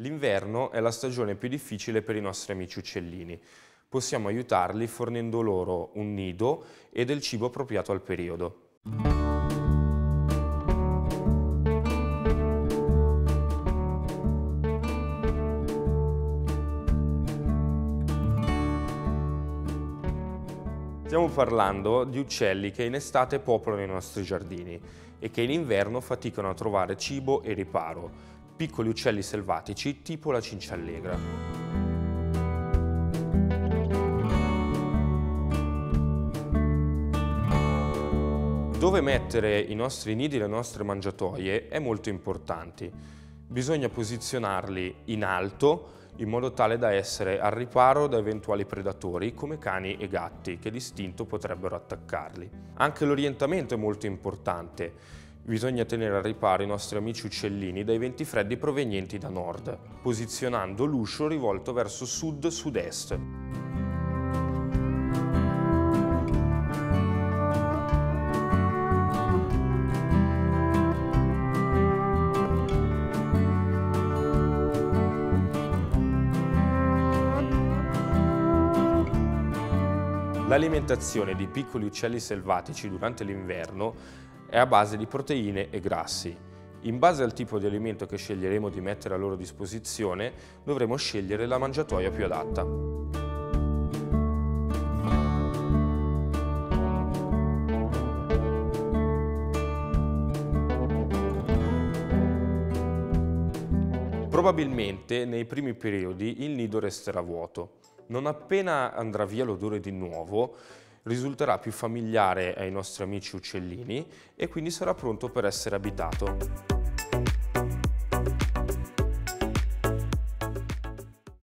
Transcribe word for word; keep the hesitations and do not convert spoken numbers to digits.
L'inverno è la stagione più difficile per i nostri amici uccellini. Possiamo aiutarli fornendo loro un nido e del cibo appropriato al periodo. Stiamo parlando di uccelli che in estate popolano i nostri giardini e che in inverno faticano a trovare cibo e riparo, piccoli uccelli selvatici tipo la cinciallegra. Dove mettere i nostri nidi e le nostre mangiatoie è molto importante. Bisogna posizionarli in alto in modo tale da essere al riparo da eventuali predatori come cani e gatti che d'istinto potrebbero attaccarli. Anche l'orientamento è molto importante. Bisogna tenere al riparo i nostri amici uccellini dai venti freddi provenienti da nord, posizionando l'uscio rivolto verso sud-sud-est. L'alimentazione di piccoli uccelli selvatici durante l'inverno è a base di proteine e grassi. In base al tipo di alimento che sceglieremo di mettere a loro disposizione, dovremo scegliere la mangiatoia più adatta. Probabilmente nei primi periodi il nido resterà vuoto. Non appena andrà via l'odore di nuovo, risulterà più familiare ai nostri amici uccellini e quindi sarà pronto per essere abitato.